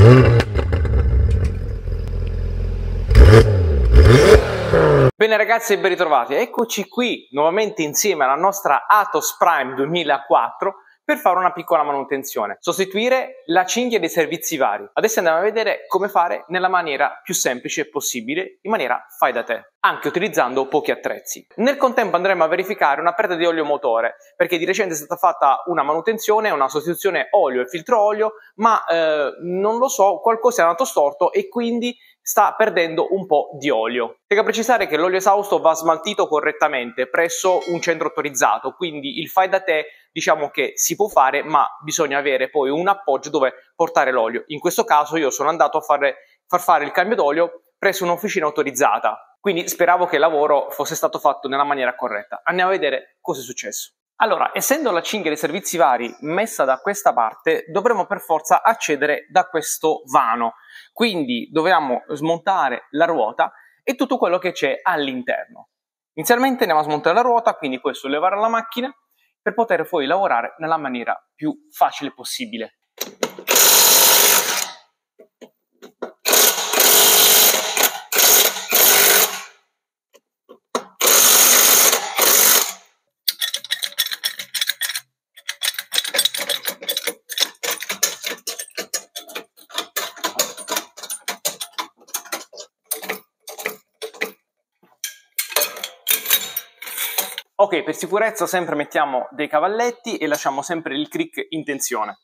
Bene ragazzi, ben ritrovati. Eccoci qui nuovamente insieme alla nostra Atos Prime 2004 per fare una piccola manutenzione, sostituire la cinghia dei servizi vari. Adesso andiamo a vedere come fare nella maniera più semplice possibile, in maniera fai da te, anche utilizzando pochi attrezzi. Nel contempo andremo a verificare una perdita di olio motore, perché di recente è stata fatta una manutenzione, una sostituzione olio e filtro olio, ma non lo so, qualcosa è andato storto e quindi sta perdendo un po' di olio. Tengo a precisare che l'olio esausto va smaltito correttamente presso un centro autorizzato, quindi il fai da te diciamo che si può fare, ma bisogna avere poi un appoggio dove portare l'olio. In questo caso io sono andato a far fare il cambio d'olio presso un'officina autorizzata, quindi speravo che il lavoro fosse stato fatto nella maniera corretta. Andiamo a vedere cosa è successo. Allora, essendo la cinghia dei servizi vari messa da questa parte, dovremo per forza accedere da questo vano. Quindi dobbiamo smontare la ruota e tutto quello che c'è all'interno. Inizialmente andiamo a smontare la ruota, quindi poi sollevare la macchina per poter poi lavorare nella maniera più facile possibile. Ok, per sicurezza sempre mettiamo dei cavalletti e lasciamo sempre il crick in tensione.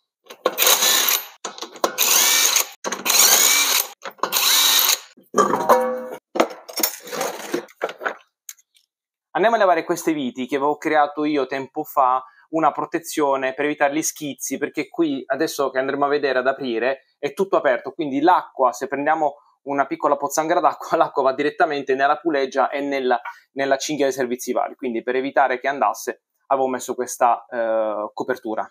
Andiamo a lavare queste viti che avevo creato io tempo fa, una protezione per evitare gli schizzi, perché qui adesso che andremo a vedere ad aprire è tutto aperto, quindi l'acqua, se prendiamo una piccola pozzanghera d'acqua, l'acqua va direttamente nella puleggia e nella cinghia dei servizi vari, quindi per evitare che andasse avevo messo questa copertura.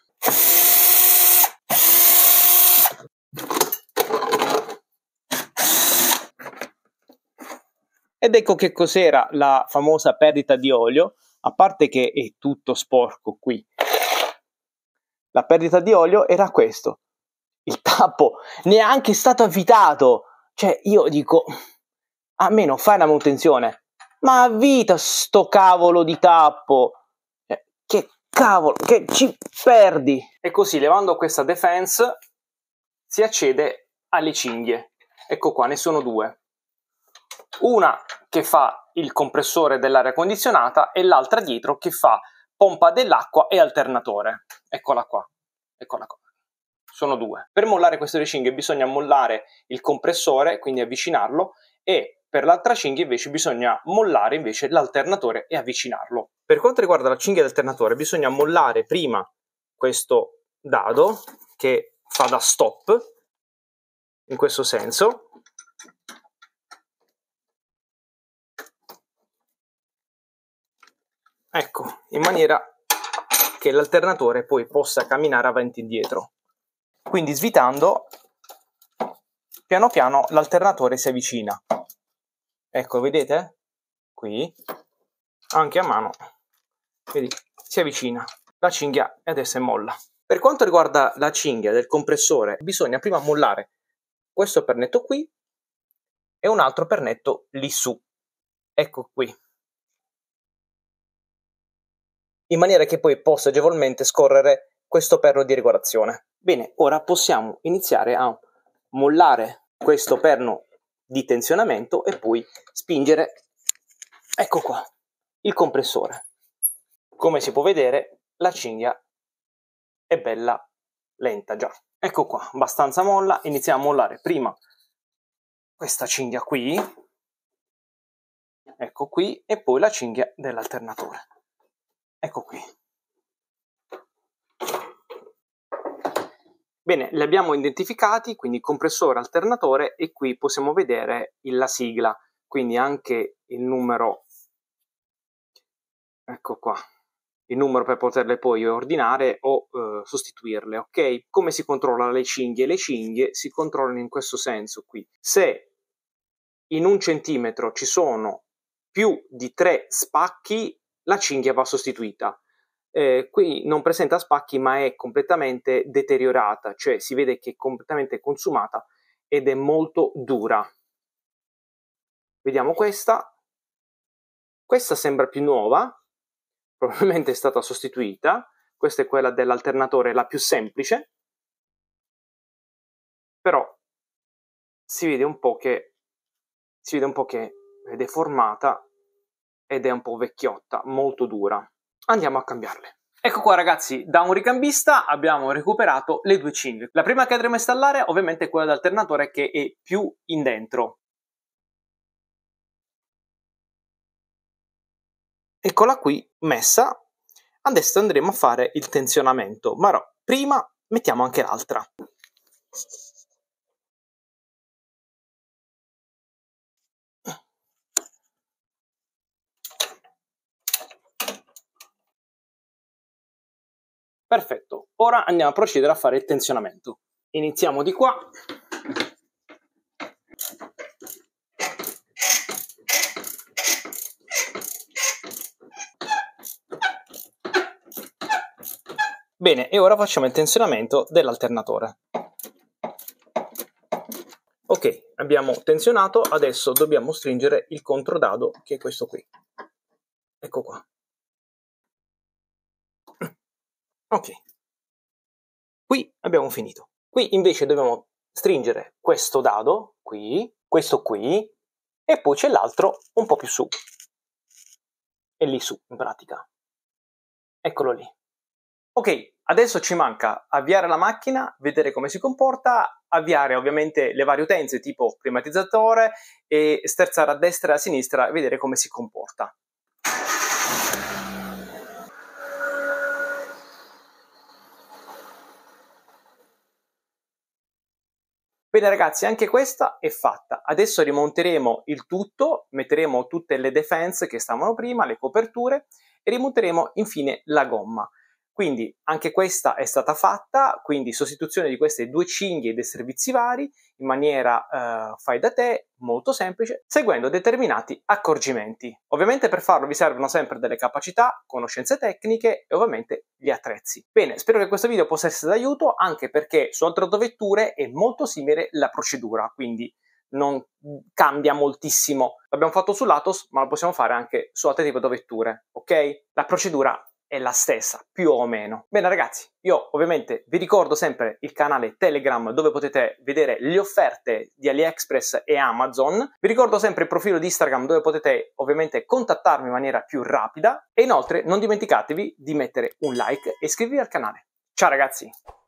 Ed ecco che cos'era la famosa perdita di olio, a parte che è tutto sporco qui. La perdita di olio era questo, il tappo neanche è stato avvitato. Cioè io dico, almeno fai una manutenzione, ma avvita sto cavolo di tappo, che cavolo, che ci perdi. E così levando questa defense si accede alle cinghie. Ecco qua, ne sono due. Una che fa il compressore dell'aria condizionata e l'altra dietro che fa pompa dell'acqua e alternatore. Eccola qua, eccola qua. Sono due. Per mollare queste due cinghie bisogna mollare il compressore, quindi avvicinarlo, e per l'altra cinghia invece bisogna mollare invece l'alternatore e avvicinarlo. Per quanto riguarda la cinghia d'alternatore bisogna mollare prima questo dado che fa da stop, in questo senso, ecco, in maniera che l'alternatore poi possa camminare avanti e indietro. Quindi svitando, piano piano l'alternatore si avvicina. Ecco, vedete? Qui, anche a mano, vedi, si avvicina. La cinghia adesso è molla. Per quanto riguarda la cinghia del compressore, bisogna prima mollare questo pernetto qui e un altro pernetto lì su. Ecco qui. In maniera che poi possa agevolmente scorrere questo perno di regolazione. Bene, ora possiamo iniziare a mollare questo perno di tensionamento e poi spingere, ecco qua, il compressore. Come si può vedere, la cinghia è bella lenta già. Ecco qua, abbastanza molla. Iniziamo a mollare prima questa cinghia qui, ecco qui, e poi la cinghia dell'alternatore. Ecco qui. Bene, li abbiamo identificati, quindi compressore, alternatore, e qui possiamo vedere la sigla, quindi anche il numero, ecco qua, il numero per poterle poi ordinare o sostituirle, ok? Come si controlla le cinghie? Le cinghie si controllano in questo senso qui. Se in 1 centimetro ci sono più di 3 spacchi, la cinghia va sostituita. Qui non presenta spacchi ma è completamente deteriorata, cioè si vede che è completamente consumata ed è molto dura. Vediamo questa. Questa sembra più nuova, probabilmente è stata sostituita. Questa è quella dell'alternatore, la più semplice, però si vede un po' che è deformata ed è un po' vecchiotta, molto dura. Andiamo a cambiarle. Ecco qua ragazzi, da un ricambista abbiamo recuperato le due cinghie. La prima che andremo a installare ovviamente è quella d'alternatore, che è più in dentro. Eccola qui messa. Adesso andremo a fare il tensionamento, ma no, prima mettiamo anche l'altra. Perfetto, ora andiamo a procedere a fare il tensionamento. Iniziamo di qua. Bene, e ora facciamo il tensionamento dell'alternatore. Ok, abbiamo tensionato, adesso dobbiamo stringere il controdado, che è questo qui. Ecco qua. Ok, qui abbiamo finito. Qui invece dobbiamo stringere questo dado, qui, questo qui, e poi c'è l'altro un po' più su. E lì su, in pratica. Eccolo lì. Ok, adesso ci manca avviare la macchina, vedere come si comporta, avviare ovviamente le varie utenze tipo climatizzatore e sterzare a destra e a sinistra e vedere come si comporta. Bene ragazzi, anche questa è fatta. Adesso rimonteremo il tutto, metteremo tutte le defense che stavano prima, le coperture, e rimonteremo infine la gomma. Quindi anche questa è stata fatta, quindi sostituzione di queste due cinghie dei servizi vari in maniera fai da te, molto semplice, seguendo determinati accorgimenti. Ovviamente per farlo vi servono sempre delle capacità, conoscenze tecniche e ovviamente gli attrezzi. Bene, spero che questo video possa essere d'aiuto, anche perché su altre autovetture è molto simile la procedura, quindi non cambia moltissimo. L'abbiamo fatto sull'Atos, ma lo possiamo fare anche su altre tipi di vetture, ok? La procedura è la stessa, più o meno. Bene ragazzi, io ovviamente vi ricordo sempre il canale Telegram dove potete vedere le offerte di AliExpress e Amazon. Vi ricordo sempre il profilo di Instagram dove potete ovviamente contattarmi in maniera più rapida. E inoltre non dimenticatevi di mettere un like e iscrivervi al canale. Ciao ragazzi!